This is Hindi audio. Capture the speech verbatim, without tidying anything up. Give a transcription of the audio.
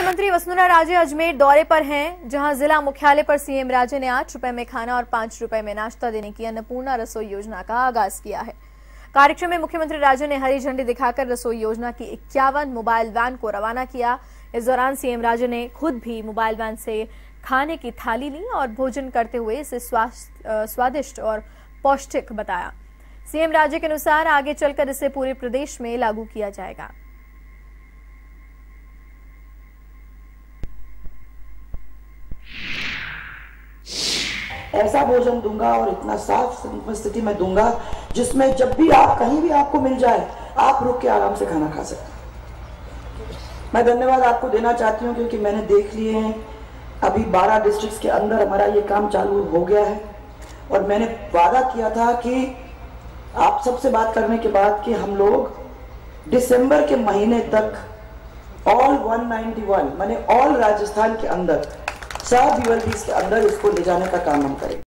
मुख्यमंत्री वसुंधरा राजे अजमेर दौरे पर हैं, जहां जिला मुख्यालय पर सीएम राजे ने आठ रुपए में खाना और पांच रुपए में नाश्ता देने की अन्नपूर्णा रसोई योजना का आगाज किया है। कार्यक्रम में मुख्यमंत्री राजे ने हरी झंडी दिखाकर रसोई योजना की इक्यावन मोबाइल वैन को रवाना किया। इस दौरान सीएम राजे ने खुद भी मोबाइल वैन से खाने की थाली ली और भोजन करते हुए इसे स्वादिष्ट और पौष्टिक बताया। सीएम राजे के अनुसार आगे चलकर इसे पूरे प्रदेश में लागू किया जाएगा। ऐसा भोजन दूंगा और इतना साफ स्थिति में दूंगा जिसमें जब भी आप कहीं भी आपको मिल जाए आप रुक के आराम से खाना खा सकते। मैं धन्यवाद आपको देना चाहती हूं क्योंकि मैंने देख लिए हैं, अभी बारह डिस्ट्रिक्ट्स के अंदर हमारा ये काम चालू हो गया है और मैंने वादा किया था कि आप सबसे बात करने के बाद कि हम लोग दिसंबर के महीने तक ऑल एक सौ इक्यानवे माने ऑल राजस्थान के अंदर सब यूएलबीज के अंदर इसको ले जाने का काम हम करें।